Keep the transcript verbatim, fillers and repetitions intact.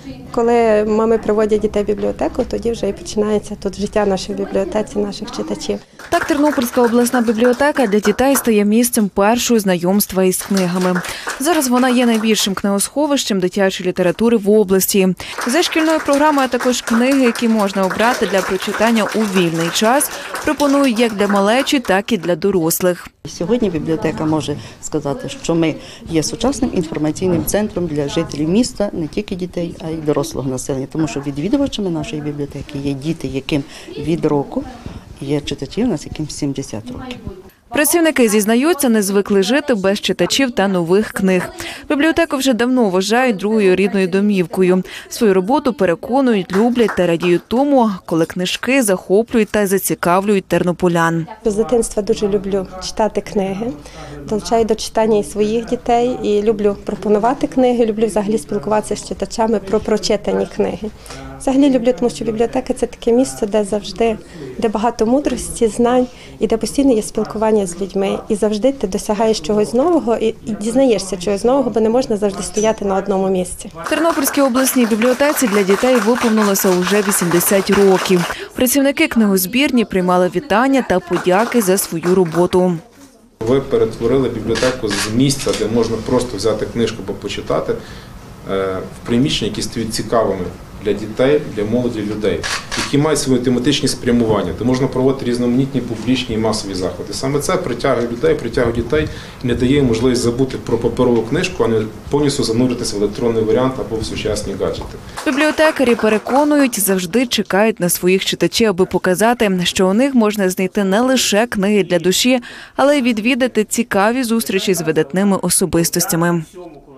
Коли мами приводять дітей в бібліотеку, тоді вже і починається тут життя нашої бібліотеці, наших читачів. Так, Тернопільська обласна бібліотека для дітей стає місцем першого знайомства із книгами. Зараз вона є найбільшим книгосховищем дитячої літератури в області. За шкільною програмою також книги, які можна обрати для прочитання у вільний час, пропонують як для малечі, так і для дорослих. Сьогодні бібліотека може сказати, що ми є сучасним інформаційним центром для жителів міста, не тільки дітей, а й дорослого населення. Тому що відвідувачами нашої бібліотеки є діти, яким від року, є читачі у нас, яким сімдесят років. Працівники зізнаються, не звикли жити без читачів та нових книг. Бібліотеку вже давно вважають другою рідною домівкою. Свою роботу, переконують, люблять та радіють тому, коли книжки захоплюють та зацікавлюють тернополян. З дитинства дуже люблю читати книги, долучаю до читання і своїх дітей, і люблю пропонувати книги, люблю взагалі спілкуватися з читачами про прочитані книги. Взагалі люблю, тому що бібліотека – це таке місце, де завжди, де багато мудрості, знань, і де постійно є спілкування з людьми. І завжди ти досягаєш чогось нового і, і дізнаєшся чогось нового, бо не можна завжди стояти на одному місці. В Тернопільській обласній бібліотеці для дітей виповнилося уже вісімдесят років. Працівники книгозбірні приймали вітання та подяки за свою роботу. Ви перетворили бібліотеку з місця, де можна просто взяти книжку або почитати, в приміщення, які стають цікавими для дітей, для молоді, людей, які мають свої тематичні спрямування, де можна проводити різноманітні публічні і масові заходи. Саме це притягує людей, притягує дітей і не дає можливість забути про паперову книжку, а не повністю зануритися в електронний варіант або в сучасні гаджети. Бібліотекарі переконують, завжди чекають на своїх читачів, аби показати, що у них можна знайти не лише книги для душі, але й відвідати цікаві зустрічі з видатними особистостями.